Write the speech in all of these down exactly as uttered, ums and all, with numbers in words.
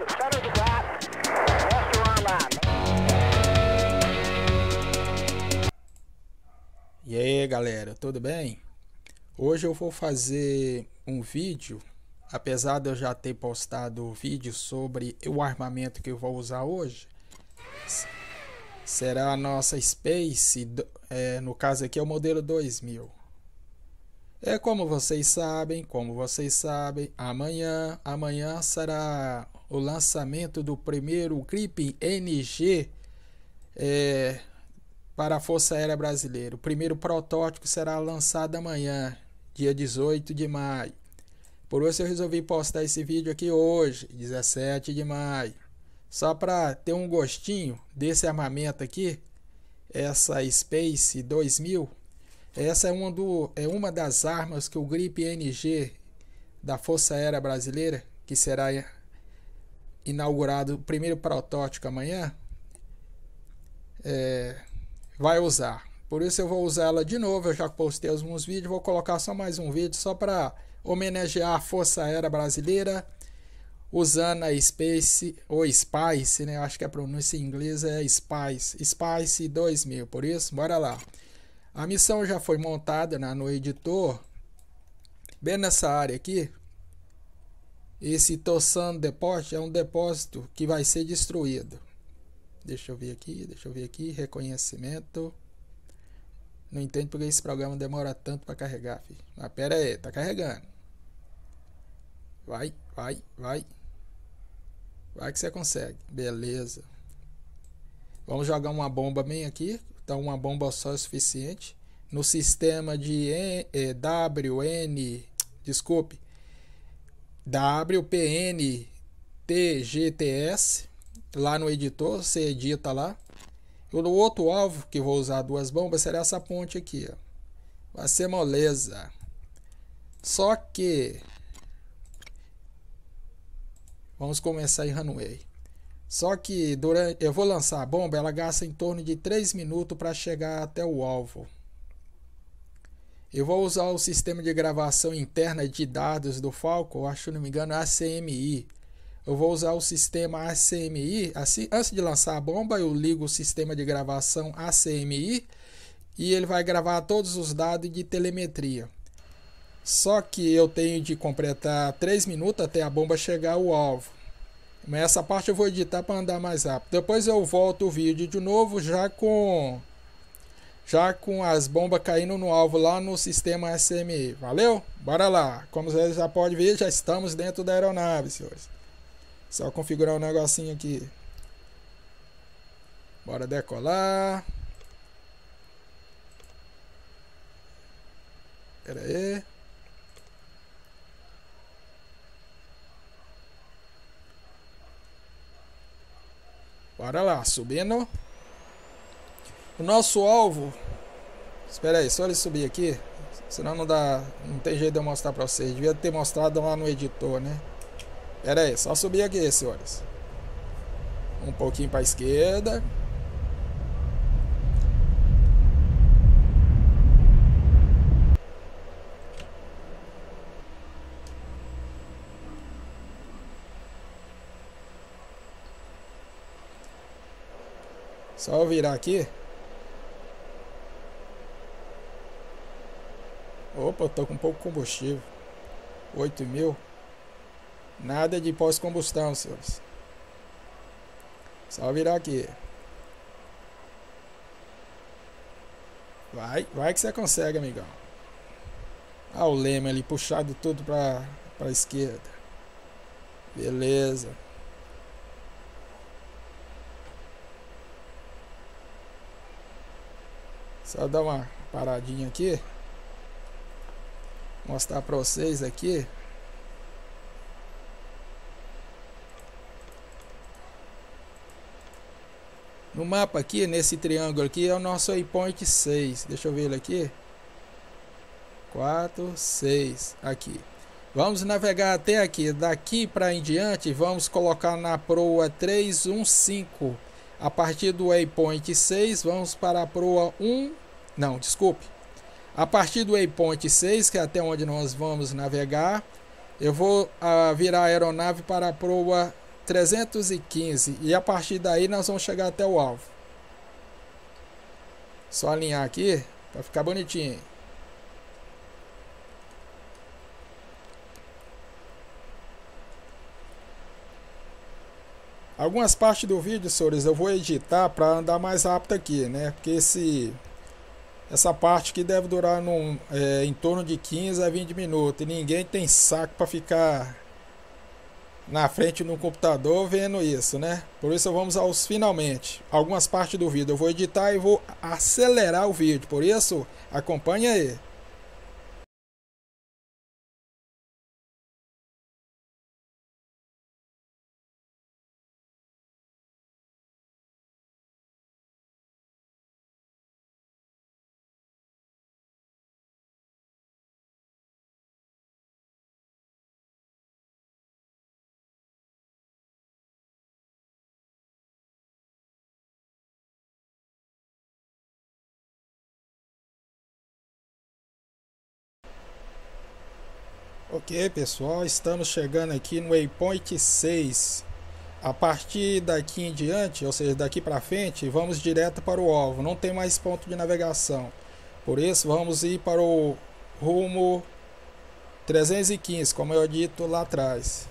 E aí galera, tudo bem? Hoje eu vou fazer um vídeo, apesar de eu já ter postado o vídeo sobre o armamento que eu vou usar hoje. Será a nossa Space, é, no caso aqui é o modelo dois mil. É como vocês sabem, como vocês sabem, amanhã, amanhã será o lançamento do primeiro Gripen N G é, para a Força Aérea Brasileira. O primeiro protótipo será lançado amanhã, dia dezoito de maio. Por isso eu resolvi postar esse vídeo aqui hoje, dezessete de maio. Só para ter um gostinho desse armamento aqui, essa Space dois mil. Essa é uma, do, é uma das armas que o Gripen N G da Força Aérea Brasileira, que será inaugurado o primeiro protótipo amanhã, é, vai usar. Por isso eu vou usar ela de novo. Eu já postei alguns vídeos, vou colocar só mais um vídeo só para homenagear a Força Aérea Brasileira, usando a Space ou Spice, né? Acho que a pronúncia em inglês é Spice, Spice dois mil. Por isso, bora lá. A missão já foi montada, né, no editor, bem nessa área aqui. Esse Tosan Depósito é um depósito que vai ser destruído. Deixa eu ver aqui, deixa eu ver aqui, reconhecimento. Não entendo porque esse programa demora tanto para carregar, filho. Mas pera aí, tá carregando. Vai, vai, vai. Vai que você consegue. Beleza. Vamos jogar uma bomba bem aqui. Então uma bomba só é suficiente. No sistema de W N, desculpe, W P N T G T S. Lá no editor, você edita lá. O outro alvo que vou usar duas bombas será essa ponte aqui, ó. Vai ser moleza. Só que vamos começar em runway. Só que durante eu vou lançar a bomba, ela gasta em torno de três minutos para chegar até o alvo. Eu vou usar o sistema de gravação interna de dados do Falcon, acho, se não me engano, A C M I. Eu vou usar o sistema A C M I, assim, antes de lançar a bomba, eu ligo o sistema de gravação A C M I e ele vai gravar todos os dados de telemetria. Só que eu tenho de completar três minutos até a bomba chegar ao alvo. Mas essa parte eu vou editar para andar mais rápido. Depois eu volto o vídeo de novo já com já com as bombas caindo no alvo lá no sistema A C M I. Valeu? Bora lá. Como vocês já podem ver, já estamos dentro da aeronave, senhores. Só configurar um negocinho aqui. Bora decolar. Pera aí. Bora lá, subindo. O nosso alvo. Espera aí, só ele subir aqui. Senão não dá. Não tem jeito de eu mostrar pra vocês. Devia ter mostrado lá no editor, né? Pera aí, só subir aqui, senhores. Um pouquinho para a esquerda. Só eu virar aqui. Opa, eu tô com pouco combustível. oito mil. Nada de pós-combustão, senhores. Só virar aqui. Vai, vai que você consegue, amigão. Ah, o leme ali puxado tudo pra, pra esquerda. Beleza. Só dar uma paradinha aqui. Mostrar pra vocês aqui. No mapa aqui, nesse triângulo aqui, é o nosso waypoint seis. Deixa eu ver ele aqui. quatro, seis. Aqui. Vamos navegar até aqui. Daqui para em diante, vamos colocar na proa trezentos e quinze. A partir do waypoint seis, vamos para a proa um. Não, desculpe. A partir do waypoint seis, que é até onde nós vamos navegar, eu vou uh, virar a aeronave para a proa trezentos e quinze e a partir daí nós vamos chegar até o alvo. Só alinhar aqui para ficar bonitinho. Algumas partes do vídeo, senhores, eu vou editar para andar mais rápido aqui, né? Porque esse, essa parte aqui deve durar num, é, em torno de quinze a vinte minutos. E ninguém tem saco para ficar na frente no computador vendo isso, né? Por isso vamos aos finalmente. Algumas partes do vídeo eu vou editar e vou acelerar o vídeo. Por isso, acompanhe aí. Ok, pessoal, estamos chegando aqui no waypoint seis. A partir daqui em diante, ou seja, daqui para frente, vamos direto para o alvo. Não tem mais ponto de navegação. Por isso, vamos ir para o rumo trezentos e quinze, como eu dito lá atrás.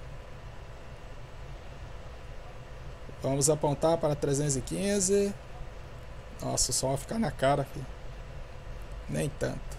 Vamos apontar para trezentos e quinze. Nossa, o sol vai ficar na cara, filho. Nem tanto.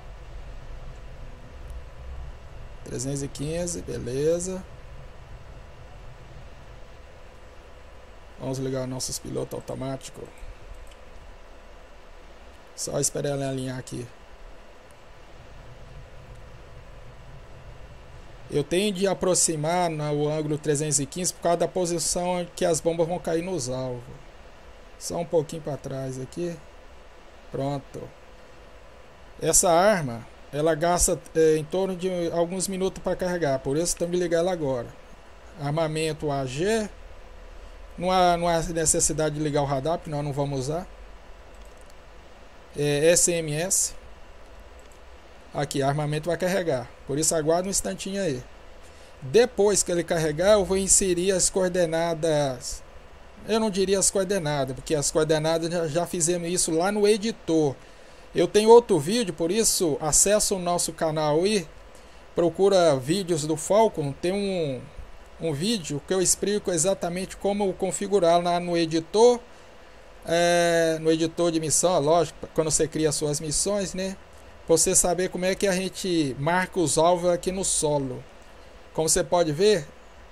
trezentos e quinze, beleza. Vamos ligar nossos pilotos automáticos. Só esperar ela alinhar aqui. Eu tenho de aproximar no ângulo trezentos e quinze por causa da posição que as bombas vão cair nos alvos. Só um pouquinho para trás aqui. Pronto. Essa arma, ela gasta é, em torno de alguns minutos para carregar, por isso estamos ligando ela agora. Armamento A G. Não há, não há necessidade de ligar o radar, porque nós não vamos usar. É, S M S. Aqui, armamento vai carregar, por isso aguarda um instantinho aí. Depois que ele carregar, eu vou inserir as coordenadas. Eu não diria as coordenadas, porque as coordenadas já, já fizemos isso lá no editor. Eu tenho outro vídeo, por isso acessa o nosso canal e procura vídeos do Falcon. Tem um, um vídeo que eu explico exatamente como configurar lá no editor, é, no editor de missão, lógico, quando você cria suas missões, né? Pra você saber como é que a gente marca os alvos aqui no solo. Como você pode ver,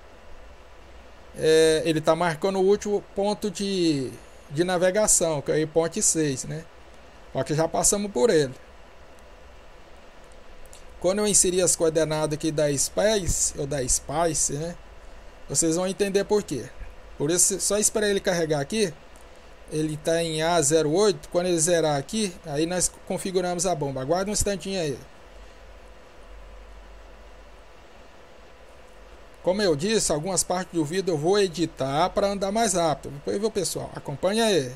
é, ele está marcando o último ponto de, de navegação, que é o ponto seis, né? Só que já passamos por ele. Quando eu inserir as coordenadas aqui da Spice, ou da Spice, né? Vocês vão entender por quê. Por isso, só esperar ele carregar aqui. Ele está em A zero oito. Quando ele zerar aqui, aí nós configuramos a bomba. Aguarda um instantinho aí. Como eu disse, algumas partes do vídeo eu vou editar para andar mais rápido. Depois, viu, pessoal? Acompanha aí.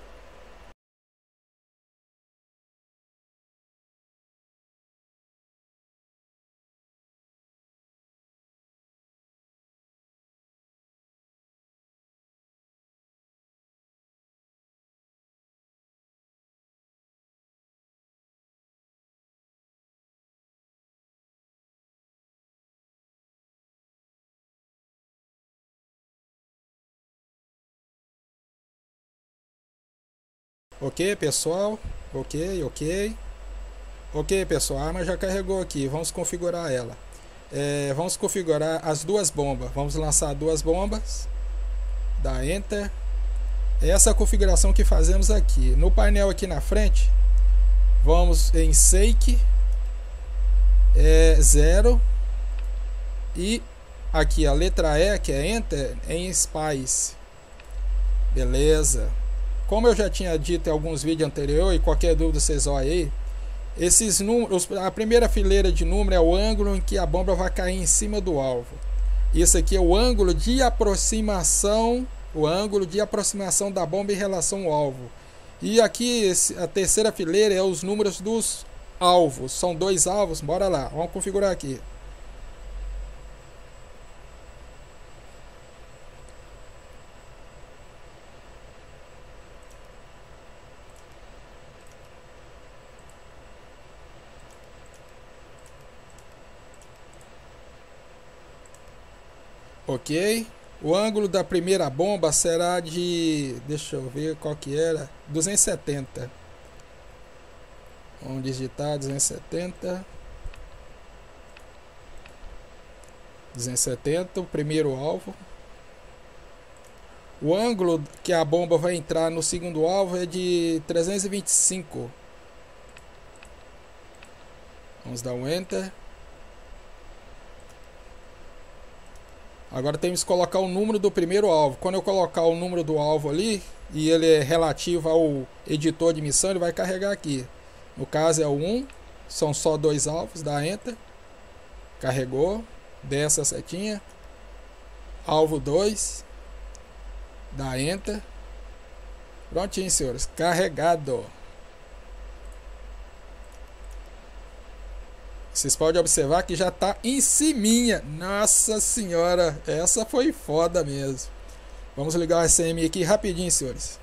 Ok, pessoal. Ok, ok. Ok, pessoal. A arma já carregou aqui. Vamos configurar ela. É, vamos configurar as duas bombas. Vamos lançar duas bombas. Dá Enter. Essa é a configuração que fazemos aqui. No painel aqui na frente, vamos em Seek é, zero. E aqui a letra E, que é Enter, em Spice. Beleza. Como eu já tinha dito em alguns vídeos anteriores, e qualquer dúvida vocês olhem aí, esses números, a primeira fileira de número é o ângulo em que a bomba vai cair em cima do alvo. Isso aqui é o ângulo de aproximação, o ângulo de aproximação da bomba em relação ao alvo. E aqui a terceira fileira é os números dos alvos. São dois alvos, bora lá, vamos configurar aqui. Ok. O ângulo da primeira bomba será de... Deixa eu ver qual que era. duzentos e setenta. Vamos digitar duzentos e setenta. duzentos e setenta, o primeiro alvo. O ângulo que a bomba vai entrar no segundo alvo é de trezentos e vinte e cinco. Vamos dar um Enter. Agora temos que colocar o número do primeiro alvo. Quando eu colocar o número do alvo ali, e ele é relativo ao editor de missão, ele vai carregar aqui. No caso é o um, são só dois alvos, dá Enter. Carregou, desce a setinha. Alvo dois, dá Enter. Prontinho, senhores, carregado. Vocês podem observar que já está em ciminha. Nossa senhora, essa foi foda mesmo. Vamos ligar o A C M I aqui rapidinho, senhores.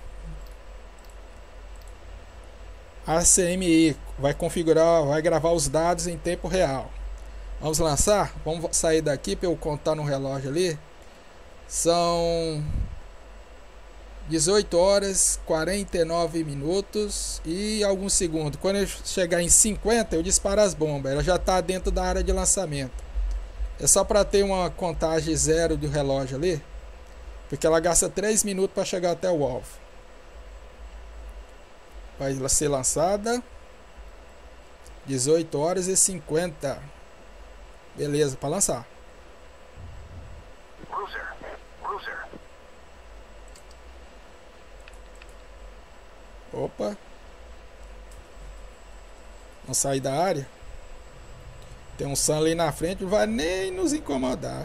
A C M I vai configurar, vai gravar os dados em tempo real. Vamos lançar? Vamos sair daqui para eu contar no relógio ali. São dezoito horas, quarenta e nove minutos e alguns segundos. Quando eu chegar em cinquenta, eu disparo as bombas. Ela já está dentro da área de lançamento. É só para ter uma contagem zero do relógio ali, porque ela gasta três minutos para chegar até o alvo. Vai ser lançada dezoito horas e cinquenta. Beleza, para lançar. Cruiser, cruiser. Opa. Vamos sair da área. Tem um Sun ali na frente, não vai nem nos incomodar.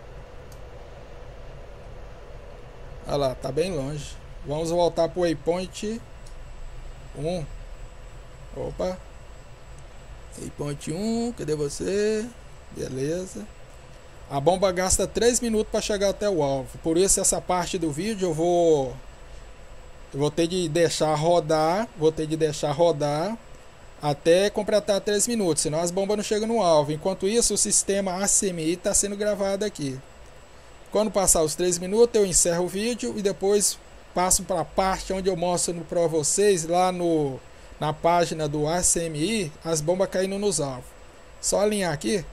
Olha lá, tá bem longe. Vamos voltar pro waypoint um. Opa. Waypoint um, cadê você? Beleza. A bomba gasta três minutos para chegar até o alvo. Por isso essa parte do vídeo eu vou eu vou ter de deixar rodar, vou ter de deixar rodar até completar três minutos, senão as bombas não chegam no alvo. Enquanto isso, o sistema A C M I está sendo gravado aqui. Quando passar os três minutos, eu encerro o vídeo e depois passo para a parte onde eu mostro para vocês lá no, na página do A C M I as bombas caindo nos alvos. Só alinhar aqui.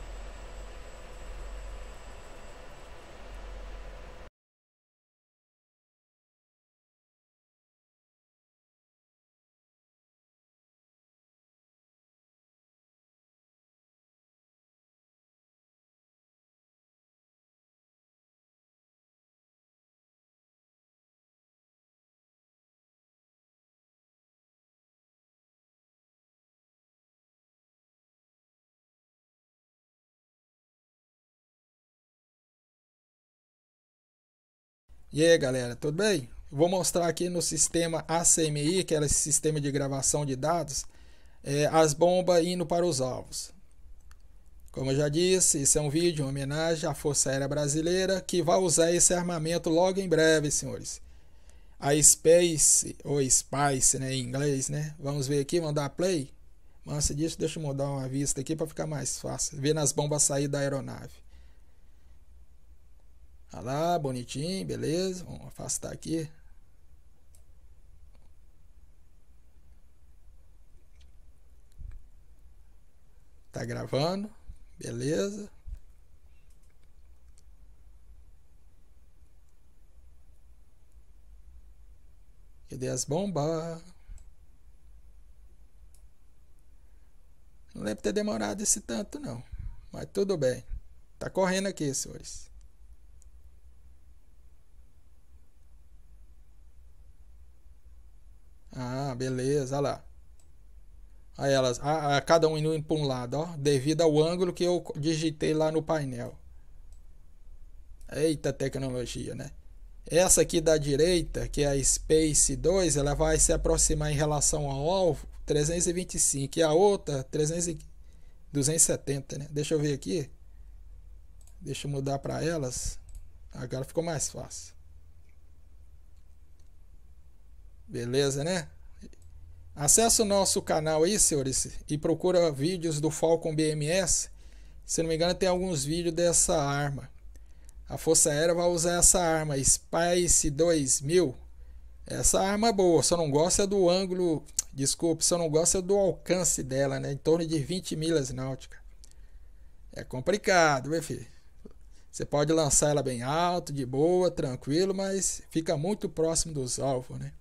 E aí galera, tudo bem? Vou mostrar aqui no sistema A C M I, que é esse sistema de gravação de dados, é, as bombas indo para os alvos. Como eu já disse, isso é um vídeo em homenagem à Força Aérea Brasileira, que vai usar esse armamento logo em breve, senhores. A Space, ou Spice, né, em inglês, né? Vamos ver aqui, mandar play. Antes disso, deixa eu mudar uma vista aqui para ficar mais fácil. Ver as bombas sair da aeronave. Olha lá, bonitinho, beleza. Vamos afastar aqui. Tá gravando, beleza. Cadê as bombas? Não lembro de ter demorado esse tanto não, mas tudo bem. Tá correndo aqui, senhores. Ah, beleza, olha lá. Aí elas, a, a, cada um indo para um lado, ó, devido ao ângulo que eu digitei lá no painel. Eita tecnologia, né? Essa aqui da direita, que é a Space dois, ela vai se aproximar em relação ao alvo trezentos e vinte e cinco e a outra trezentos e duzentos e setenta, né? Deixa eu ver aqui. Deixa eu mudar para elas. Agora ficou mais fácil. Beleza, né? Acesse o nosso canal aí, senhores, e procura vídeos do Falcon B M S. Se não me engano, tem alguns vídeos dessa arma. a Força Aérea vai usar essa arma Spice dois mil. Essa arma é boa, só não gosta do ângulo, desculpe, só não gosta do alcance dela, né? Em torno de vinte milhas náuticas. É complicado, meu filho. Você pode lançar ela bem alto, de boa, tranquilo, mas fica muito próximo dos alvos, né?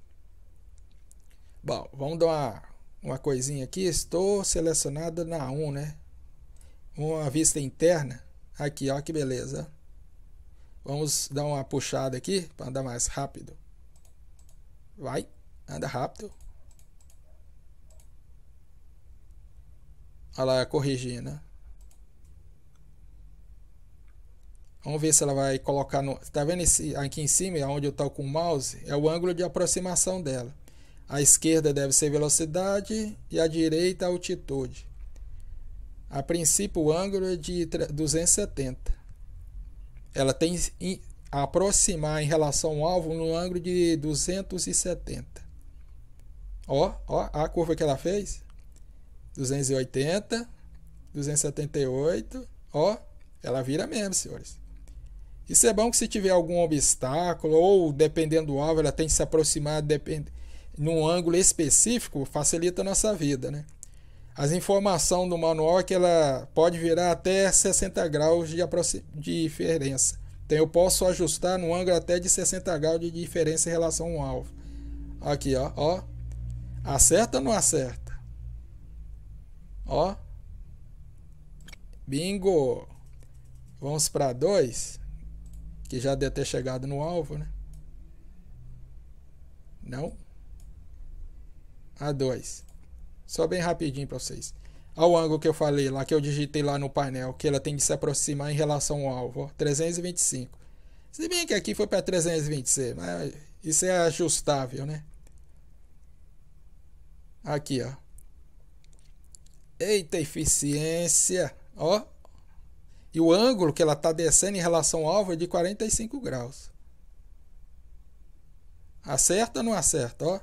Bom, vamos dar uma, uma coisinha aqui. Estou selecionado na um, né? Uma vista interna. Aqui, ó, que beleza. Vamos dar uma puxada aqui para andar mais rápido. Vai, anda rápido. Olha lá, corrigindo. Vamos ver se ela vai colocar no... Tá vendo esse aqui em cima, onde eu estou com o mouse? É o ângulo de aproximação dela. A esquerda deve ser velocidade e a direita a altitude. A princípio o ângulo é de duzentos e setenta. Ela tem a aproximar em relação ao alvo no ângulo de duzentos e setenta. Ó, ó a curva que ela fez. duzentos e oitenta, duzentos e setenta e oito. Ó, ela vira mesmo, senhores. Isso é bom que se tiver algum obstáculo ou dependendo do alvo, ela tem que se aproximar depend... num ângulo específico, facilita a nossa vida, né? As informações do manual é que ela pode virar até sessenta graus de, aproxim... de diferença. Então eu posso ajustar no ângulo até de sessenta graus de diferença em relação ao alvo. Aqui, ó, ó. Acerta ou não acerta? Ó. Bingo! Vamos para dois. Que já deve ter chegado no alvo, né? Não. A dois. Só bem rapidinho para vocês. Olha o ângulo que eu falei lá, que eu digitei lá no painel, que ela tem que se aproximar em relação ao alvo. Ó, trezentos e vinte e cinco. Se bem que aqui foi para trezentos e vinte e seis, mas isso é ajustável, né? Aqui, ó. Eita, eficiência. Ó. E o ângulo que ela está descendo em relação ao alvo é de quarenta e cinco graus. Acerta ou não acerta, ó?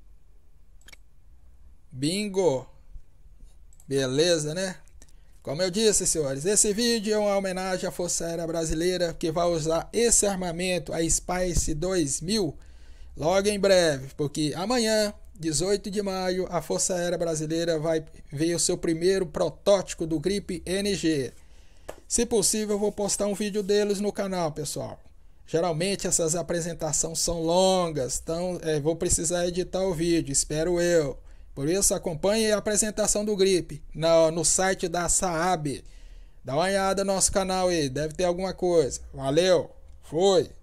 Bingo! Beleza, né? Como eu disse, senhores, esse vídeo é uma homenagem à Força Aérea Brasileira que vai usar esse armamento, a Spice dois mil, logo em breve, porque amanhã, dezoito de maio, a Força Aérea Brasileira vai ver o seu primeiro protótipo do Grip N G. Se possível, eu vou postar um vídeo deles no canal, pessoal. Geralmente essas apresentações são longas, então é, vou precisar editar o vídeo, espero eu. Por isso, acompanhe a apresentação do Grip no, no site da Saab. Dá uma olhada no nosso canal aí, deve ter alguma coisa. Valeu, foi!